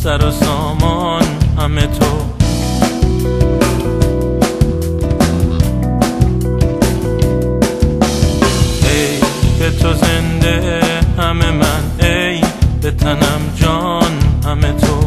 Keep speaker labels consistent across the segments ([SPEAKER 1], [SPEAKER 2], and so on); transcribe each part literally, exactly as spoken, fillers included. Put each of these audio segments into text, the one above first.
[SPEAKER 1] سر و سامان همه تو. ای به تو زنده همه من، ای به تنم جان همه تو.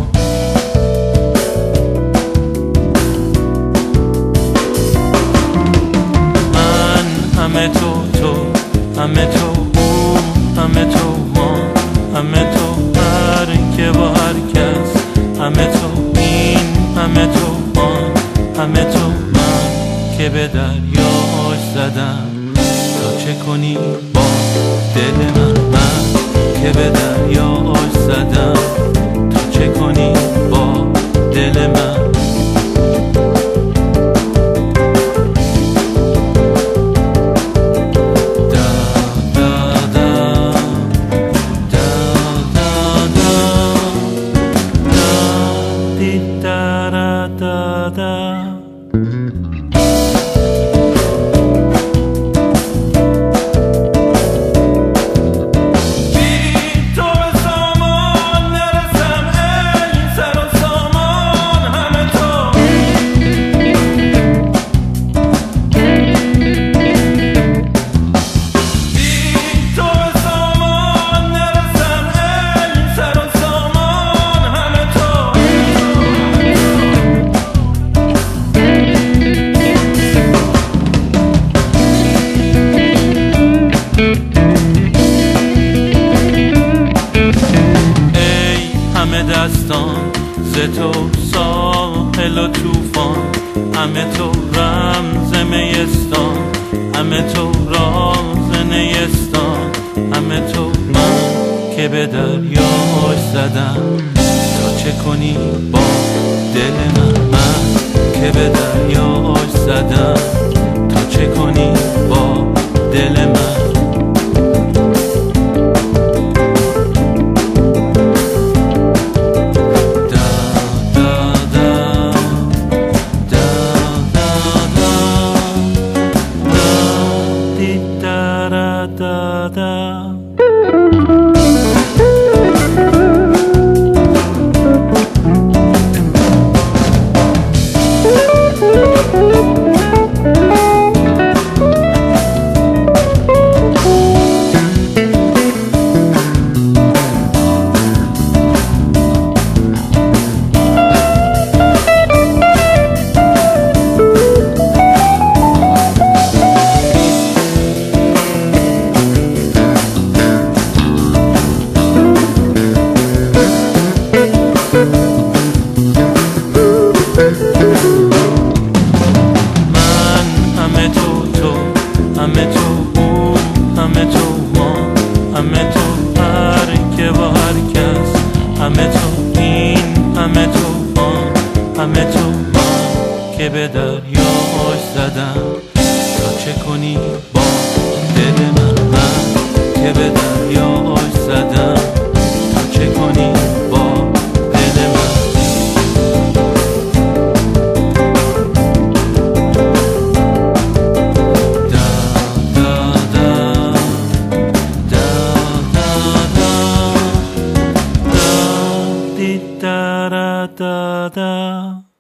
[SPEAKER 1] من همه تو، تو همه تو، او همه تو، ما همه تو، هر که با هر کس همه تو، این همه تو، آن همه تو. من که به دریاش زدم تا چه کنی با دل من. من که به دریاش زدم تا چه کنی با دل من. دستان ز تو ساحل و توفان، همه تو رمز میستان، همه تو راز نیستان، همه تو. من که به دریاش زدم تا چه کنی با دل من. من که به دریاش زدم تا چه کنی با دل من. Da da. من همه تو، تو همه تو، او همه تو، ما همه تو، هر که با هر کس همه تو، این همه تو، آن همه تو. من که به دریاش زدم تا چه کنی با دل من. من که به دریاش زدم تا چه کنی با دل من. Da da da da.